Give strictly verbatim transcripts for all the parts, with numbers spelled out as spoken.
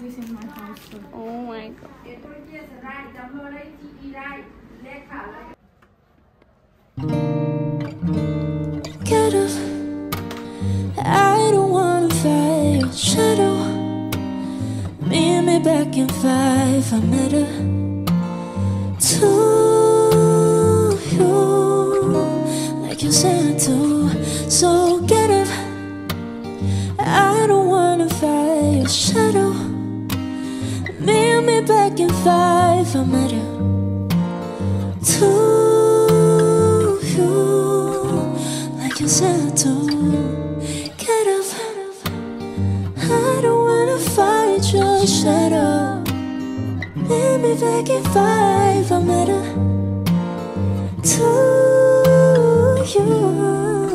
this in my house. So. Oh my god. Get up. I don't wanna fight your shadow. Meet me back in five. I met her to you, like you said to. So get up. I don't wanna fight your shadow. Meet me back in five. I met her to you, like you said to. Get up. I don't wanna fight your shadow. Meet me back in five. I met her to you.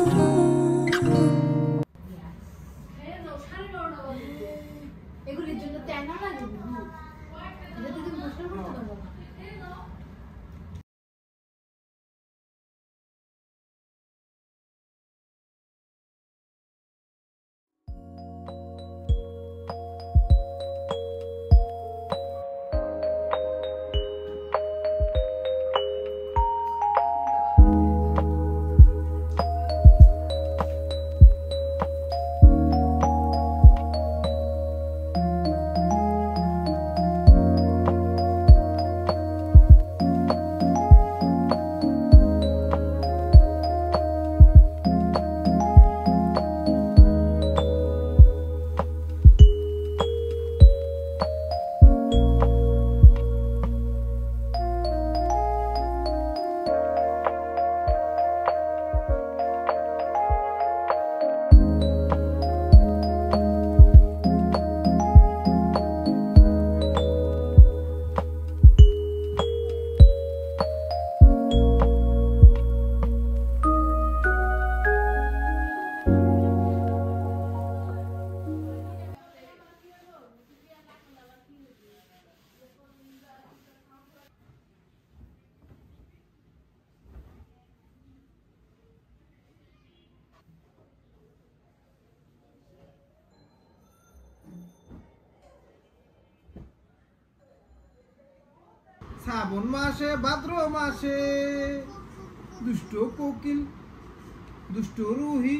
শ্রাবণ মাসে ভাদ্র মাসে দুষ্ট কোকিল দুষ্ট রুহি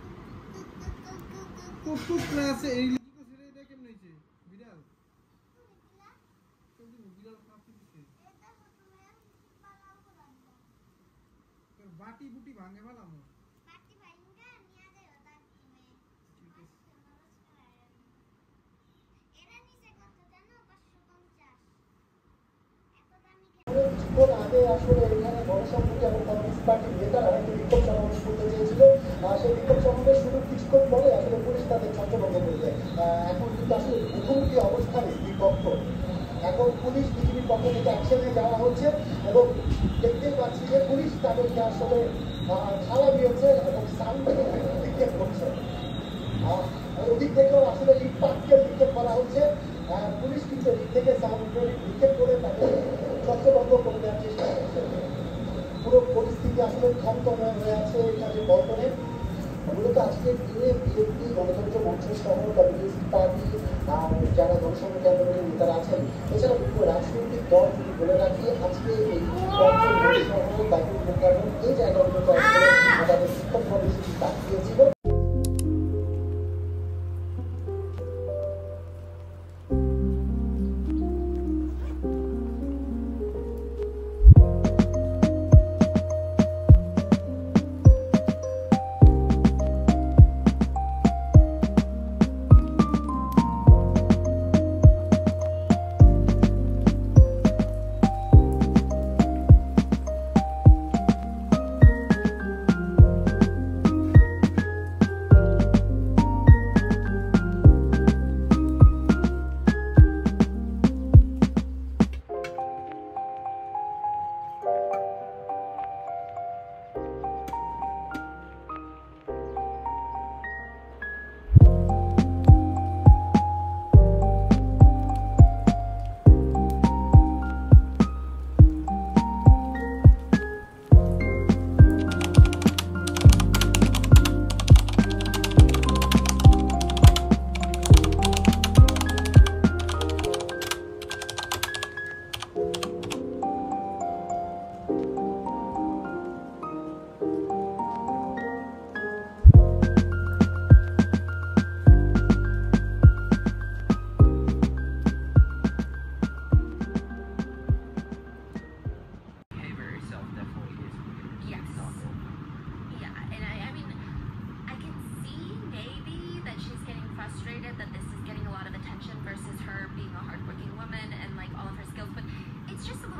কুকুর আছে এই লিখে ছেড়ে এটা কেমন হইছে বিড়াল বিড়াল কাঁপতে দিছে তোর বাটি বুটি ভাঙে ফেলাম বাটি ভাঙা নিয়া দেও তার তুমি ঠিক আছে এরা নিচে কত জানো পাঁচশো পঞ্চাশ কিছুক্ষণ আগে আসলে এখানে গণসংহতি এবং কমিউনিস্ট পার্টির নেতারা একটা বিক্ষোভ সমাবেশ করতে চেয়েছিল। সেই বিক্ষোভ সমাবেশ শুরু কিছুক্ষণ পরে আসলে পুলিশ তাদের ছত্রভঙ্গ করলে এখন কিন্তু আসলে মুখোমুখি অবস্থানে বিপক্ষ। এখন পুলিশ বিজেপির পক্ষ থেকে অ্যাকশনে যাওয়া হচ্ছে এবং দেখতে পাচ্ছি যে পুলিশ তাদেরকে আসলে থালা দিয়েছে এবং সামনে নিক্ষেপ করছে। ওদিক থেকেও আসলে ইট পাটকেল নিক্ষেপ করা হচ্ছে। পুলিশ কিন্তু এদিক থেকে সাউন্ড নিক্ষেপ করে তাকে ছত্রভঙ্গ করে দেওয়ার চেষ্টা করছে। পুরো পরিস্থিতি আসলে থমথমে হয়ে আছে এখানে বর্তমানে। মূলত আজকের দিনে বিএনপি গণতন্ত্র মঞ্চ সহ কমিউনিস্ট পার্টি যারা গণসংহতি আন্দোলনের নেতারা আছেন এছাড়া বিভিন্ন রাজনৈতিক দল যদি বলে রাখি আজকে এই সহ বাইকুল মোকাররম এই জায়গাগুলোতে তাদের বিক্ষোভ কর্মসূচি ডাক দিয়েছিল।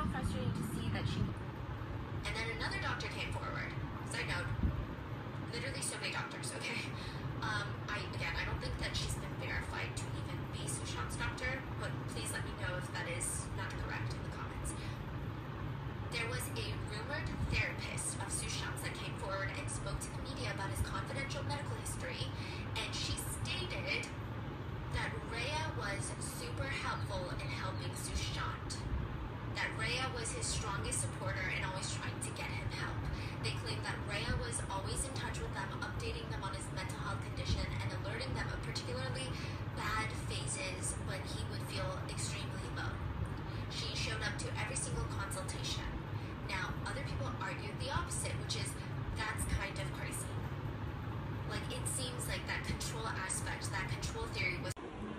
frustrating to see that she... And then another doctor came forward. Side note, literally so many doctors, okay? Um, I, again, I don't think that she's been verified to even be Sushant's doctor, but please let me know if that is not correct in the comments. There was a rumored therapist of Sushant's that came forward and spoke to the media about his confidential medical history, and she stated that Rhea was super helpful in helping Sushant. That Rhea was his strongest supporter and always trying to get him help. They claimed that Rhea was always in touch with them, updating them on his mental health condition and alerting them of particularly bad phases when he would feel extremely low. She showed up to every single consultation. Now, other people argued the opposite, which is that's kind of crazy. Like, it seems like that control aspect, that control theory was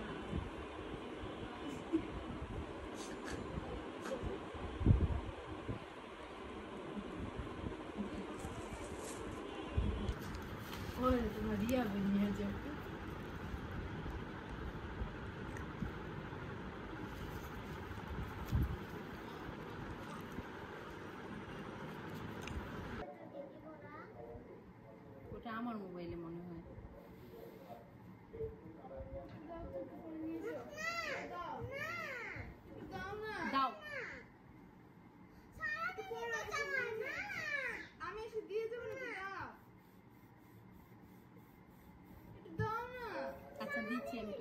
Maria venía yo. ওটা আমার মোবাইলে মনে হয়। দাও আমি এসে দিয়ে দেবো না। আচ্ছা দিচ্ছি আমি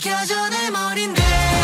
밝혀져 내 머린데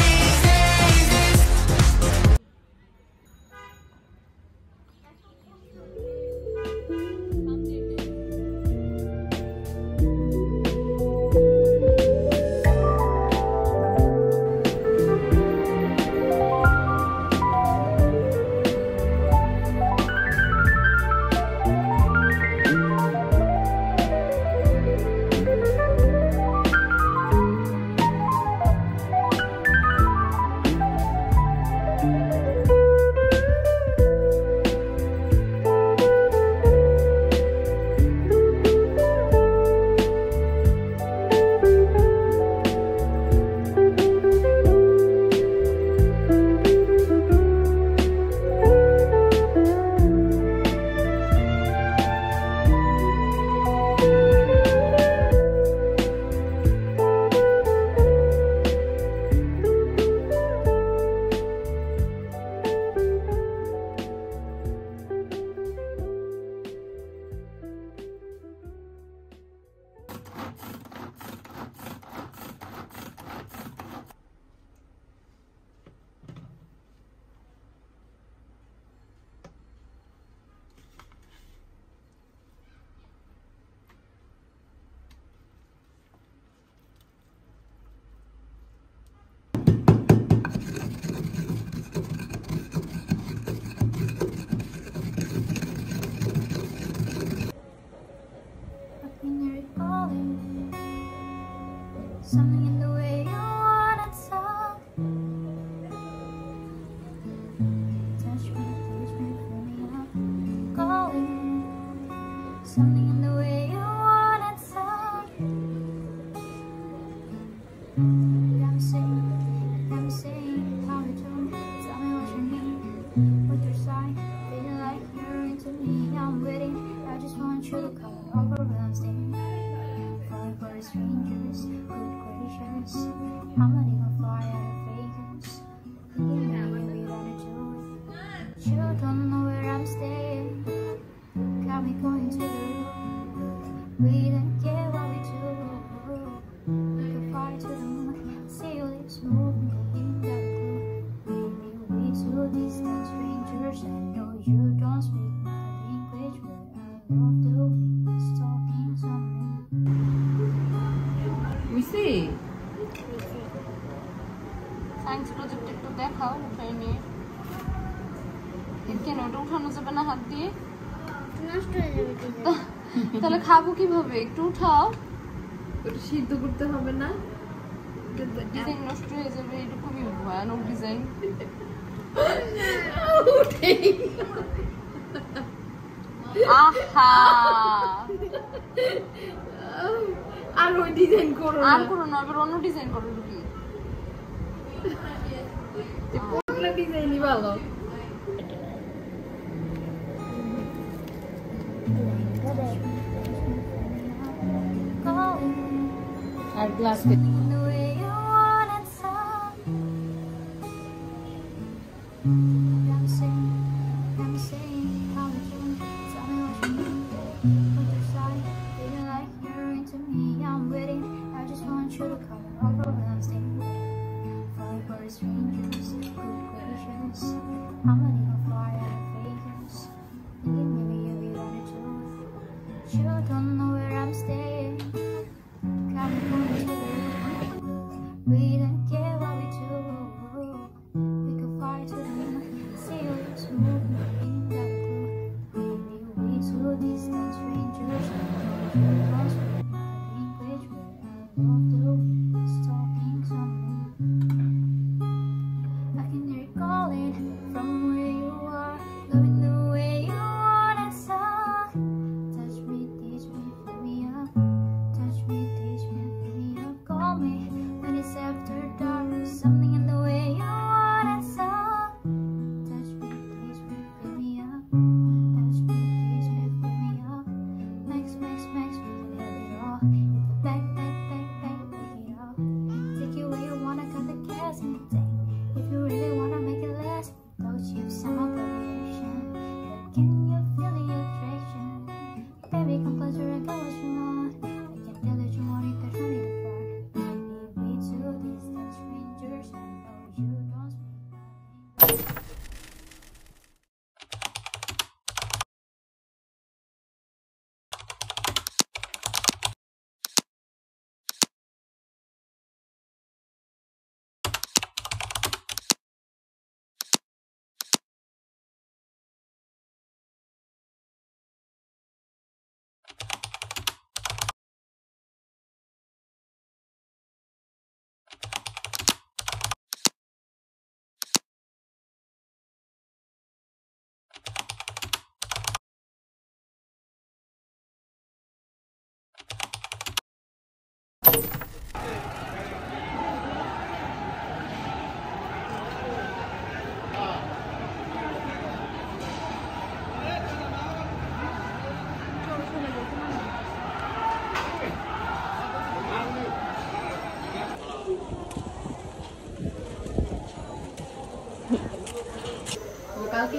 Something in the way you wanna talk. Touch me, touch me, fill me up. Calling. Something in the way you wanna talk. Got me saying, got me saying, how you doing? Tell me what you need. With your side, feeling like you're into me. I'm waiting. I just want you to come over when I'm staying. Falling for the strangers, good gracious. I'm not even fly out of Vegas. Thinking that when we wanna do it. You don't know where I'm staying. Got me going to the roof. We don't care what we do. We could fly to the moon. See your lips move me. Ain't got a clue. Maybe we two distant strangers. I know you don't speak my language, but I love the way you're talking to me. বুঝছি science project একটু দেখাও উঠাই নিয়ে কেন ওটা উঠানো যাবে না হাত দিয়ে নষ্ট হয়ে যাবে তাহলে খাবো কিভাবে একটু উঠাও ওটা সিদ্ধ করতে হবে না ডিজাইন নষ্ট হয়ে যাবে এটা খুবই ভয়ানক ডিজাইন আহা আর ওই ডিজাইন করো না আর করো না আবার অন্য ডিজাইন করো রুবি কোনটা ডিজাইনই ভালো আর glass You don't know where I'm staying. Got me going to the roof. We don't care what we do. We could fly to the moon. See your lips move me. Ain't got a clue. Maybe we two distant strangers. You don't speak my language, but I love the way you're talking to me. I can hear you calling from where you are. Loving the way you wanna talk. Touch me, teach me, fill me up. Touch me, teach me, fill me up. Call me when it's after dark. Something in the way you wanna talk. Touch me, teach me, fill me up. Touch me, teach me, fill me up. Max, max, max, we can have it all.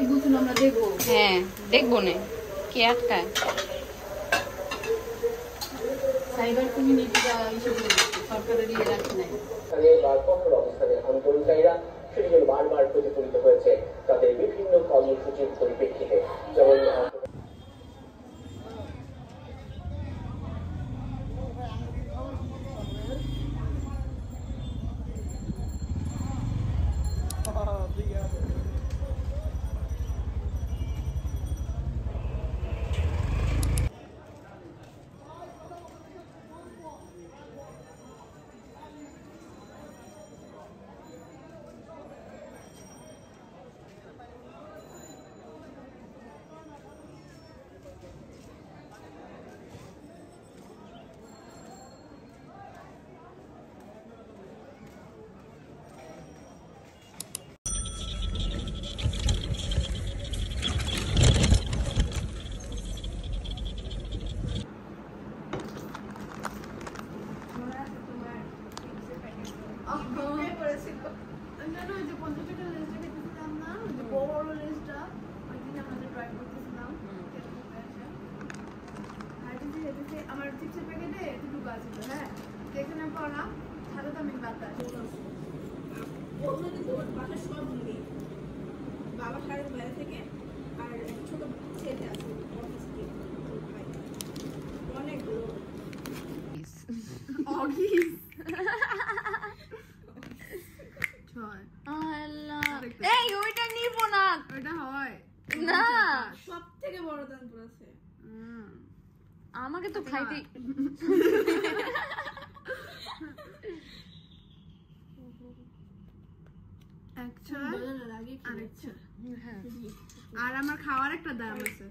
কি বুঝুন আমরা দেখবো। হ্যাঁ দেখবো না, কে আটকায়? Cyber কমিউনিটিটা এইসব সরকারের ইয়ে রাখে নাই। কঠোর অবস্থানে আন্দোলনকারীরা সেটি বারবার প্রতিফলিত হয়েছে তাদের বিভিন্ন কর্মসূচির পরিপ্রেক্ষিতে, যেমন আমার চিপসের প্যাকেটে এতটুকু আছে, হ্যাঁ যেখানে পড়া সাদা দামি বাতাস বাবা সাড়ে বাইরে থেকে আর ছোট ছেলে আছে অনেকগুলো অগিস ছয় আল্লাহ, এই ওইটা নিব না, ওইটা হয় না সব থেকে বড় দান পড়েছে। আমাকে তো খাইতে আর আমার খাওয়ার একটা দাম আছে।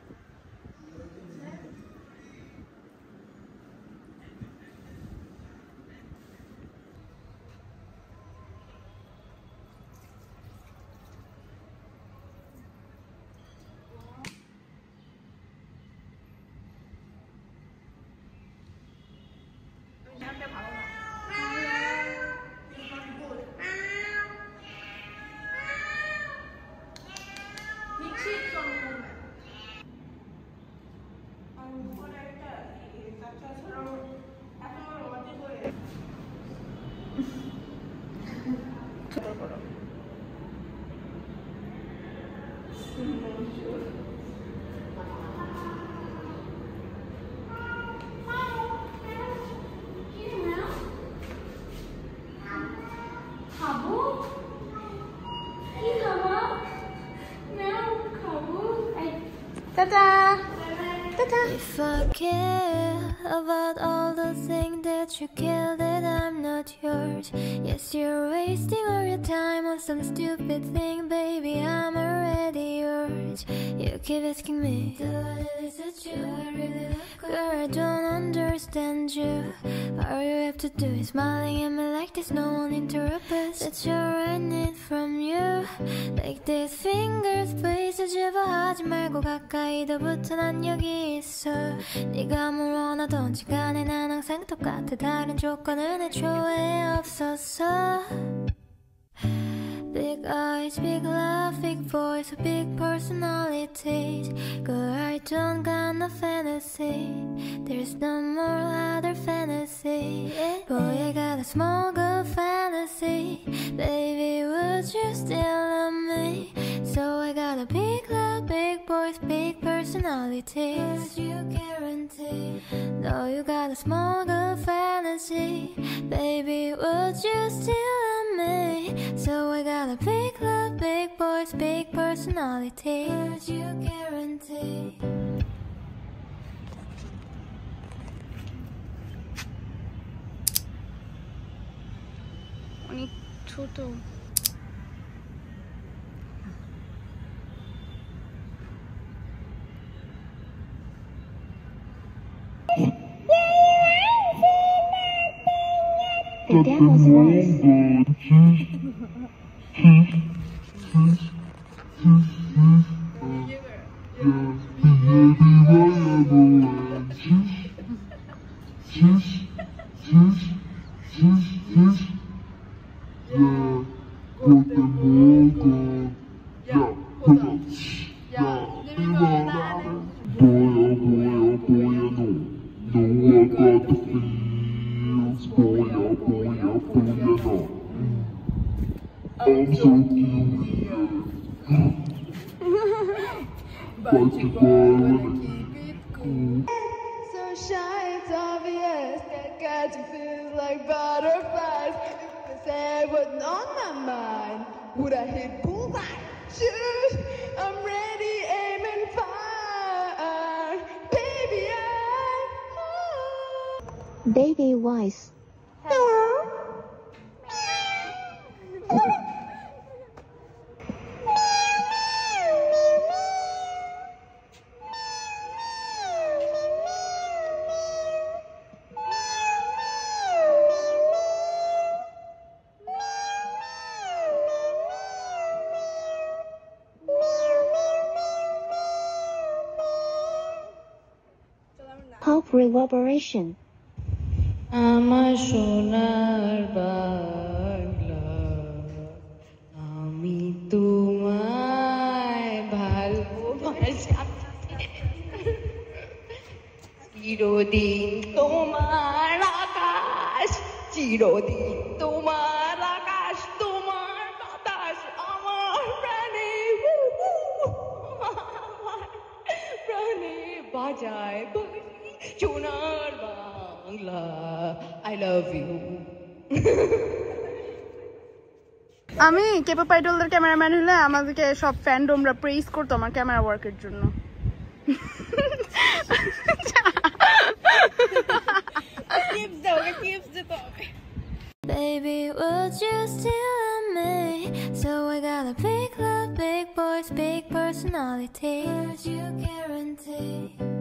Ta-da! Ta-da! If I care about all the things that you care, that I'm not yours. Yes, you're wasting all your time on some stupid thing, baby, I'm already yours. You keep asking me, is it true? I really like you. Girl, I don't understand you. All you have to do is smiling at me like there's no one interrupt us. That's all I need from you. Like these fingers, please 제발 하지 말고 가까이도 붙어 난 여기 있어. 네가 뭘 원하던지 간에 난 항상 똑같아. 다른 조건은 애초에 없었어. Big eyes, big laugh, big voice, big personalities. Girl, I don't got no fantasy. There's no more other fantasy. Boy, I got a small good fantasy. Baby, would you still love me? So I got a big love, big voice, big personality. Would you guarantee? No, you got a small good fantasy. Baby, would you still love me? So I got a big love, big voice, big personality. Would you guarantee? অনেক ছোট। The dam was yours. Yeah, I'm so cute. But you wanna keep it cool. So shy, it's obvious that catch feels like butterflies. If this head wasn't on my mind, would I hit bullseye? Shoot, I'm ready, aiming fire. Baby, I... Baby Wise. Hello. Pop reverberation. আমার সোনার বাংলা আমি তোমায় ভালোবাসি চিরদিন তোমার আকাশ চিরদিন তোমার আকাশ তোমার বাতাস আমার প্রাণে আমার প্রাণে বাজায় সোনার বাংলা আই লাভ ইউ। আমি কেপো পাইডলদের ক্যামেরাম্যান হলে আমাদেরকে সব ফ্যান্ডমরা প্রেইজ করতো আমার ক্যামেরা ওয়ার্কের জন্য। Baby, would you still love me? So we got a big love, big boys, big personality. Would you guarantee